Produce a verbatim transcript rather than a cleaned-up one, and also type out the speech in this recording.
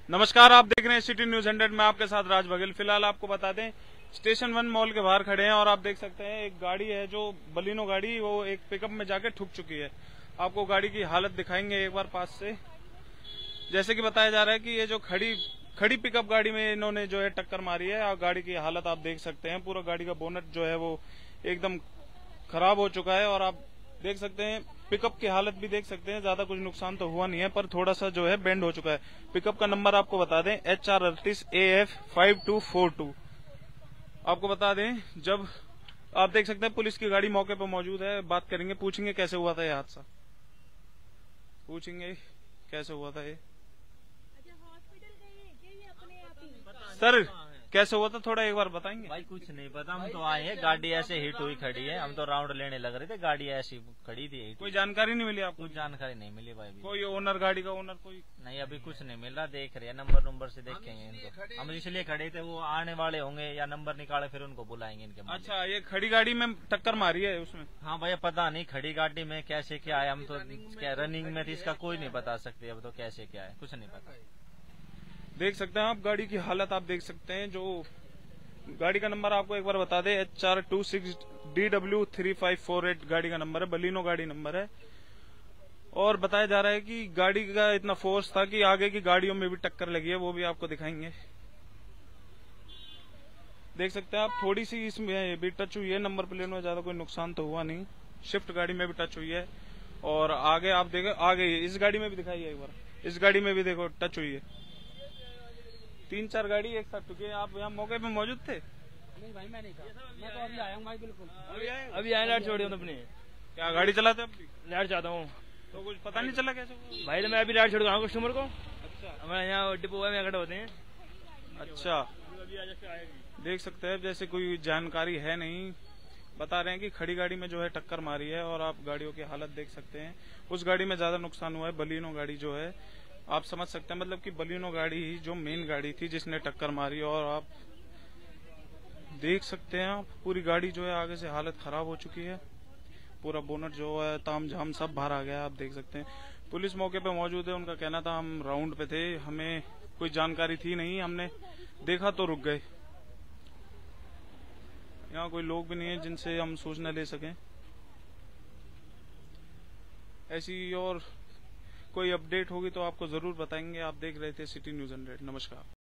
नमस्कार, आप देख रहे हैं सिटी न्यूज हंड्रेड में आपके साथ राज बघेल। फिलहाल आपको बता दें स्टेशन वन मॉल के बाहर खड़े हैं और आप देख सकते हैं एक गाड़ी है जो बलिनो गाड़ी, वो एक पिकअप में जाके ठुक चुकी है। आपको गाड़ी की हालत दिखाएंगे एक बार पास से। जैसे कि बताया जा रहा है कि ये जो खड़ी खड़ी पिकअप गाड़ी में इन्होंने जो है टक्कर मारी है और गाड़ी की हालत आप देख सकते हैं। पूरा गाड़ी का बोनट जो है वो एकदम खराब हो चुका है और आप देख सकते हैं पिकअप की हालत भी देख सकते हैं। ज्यादा कुछ नुकसान तो हुआ नहीं है, पर थोड़ा सा जो है बेंड हो चुका है। पिकअप का नंबर आपको बता दें एच आर अड़तीस A F five two four two. आपको बता दें, जब आप देख सकते हैं पुलिस की गाड़ी मौके पर मौजूद है। बात करेंगे, पूछेंगे कैसे हुआ था ये हादसा, पूछेंगे कैसे हुआ था ये। सर कैसे हुआ था थोड़ा एक बार बताएंगे? भाई कुछ नहीं पता, हम तो आए हैं, गाड़ी ऐसे हिट हुई खड़ी है, हम तो राउंड लेने लग रहे थे, गाड़ी ऐसी खड़ी थी। कोई जानकारी नहीं मिली आपको? कुछ जानकारी नहीं मिली भाई। भी कोई ओनर, गाड़ी का ओनर कोई नहीं, अभी कुछ नहीं मिला। देख रहे हैं, नंबर नंबर से देखेंगे इनको। हम इसलिए खड़े थे, वो आने वाले होंगे या नंबर निकाले फिर उनको बुलाएंगे इनके। अच्छा, ये खड़ी गाड़ी में टक्कर मारी है उसमें? हाँ भैया, पता नहीं खड़ी गाड़ी में कैसे क्या है, हम तो क्या रनिंग में थी, इसका कोई नहीं बता सकते अब तो कैसे क्या है, कुछ नहीं पता। देख सकते हैं आप गाड़ी की हालत, आप देख सकते हैं। जो गाड़ी का नंबर आपको एक बार बता दे, H R two six D W three five four eight गाड़ी का नंबर है, बलिनो गाड़ी नंबर है। और बताया जा रहा है कि गाड़ी का इतना फोर्स था कि आगे की गाड़ियों में भी टक्कर लगी है, वो भी आपको दिखाएंगे। देख सकते हैं आप, थोड़ी सी इसमें भी टच हुई है, नंबर प्लेट में ज्यादा कोई नुकसान तो हुआ नहीं। शिफ्ट गाड़ी में भी टच हुई है और आगे आप देखो, आगे इस गाड़ी में भी दिखाइए एक बार, इस गाड़ी में भी देखो टच हुई है। तीन चार गाड़ी एक साथ टुकी है। आप यहाँ मौके पे मौजूद थे? नहीं भाई, मैं नहीं था, मैं तो अभी आया हूँ भाई। बिल्कुल अभी आए? अभी आया, लाइट छोड़ी अपनी। क्या गाड़ी चलाते अब भी? लाइट चाहता हूँ तो कुछ पता नहीं चला कैसे हुआ? भाई, तो मैं अभी लाइट छोड़ गया हूँ कस्टमर को। अच्छा हमारे यहाँ डिपो है, खड़े होते हैं। अच्छा, देख सकते हैं जैसे कोई जानकारी है नहीं। बता रहे हैं कि खड़ी गाड़ी में जो है टक्कर मारी है और आप गाड़ियों की हालत देख सकते हैं। उस गाड़ी में ज्यादा नुकसान हुआ है, बलिनो गाड़ी जो है आप समझ सकते हैं, मतलब कि बलिनो गाड़ी ही जो मेन गाड़ी थी जिसने टक्कर मारी। और आप देख सकते हैं, आप पूरी गाड़ी जो है आगे से हालत खराब हो चुकी है। पूरा बोनट जो है ताम झाम सब बाहर आ गया, आप देख सकते हैं। पुलिस मौके पे मौजूद है, उनका कहना था हम राउंड पे थे, हमें कोई जानकारी थी नहीं, हमने देखा तो रुक गए। यहाँ कोई लोग भी नहीं है जिनसे हम सूचना ले सकें। ऐसी और कोई अपडेट होगी तो आपको जरूर बताएंगे। आप देख रहे थे सिटी न्यूज हंड्रेड। नमस्कार।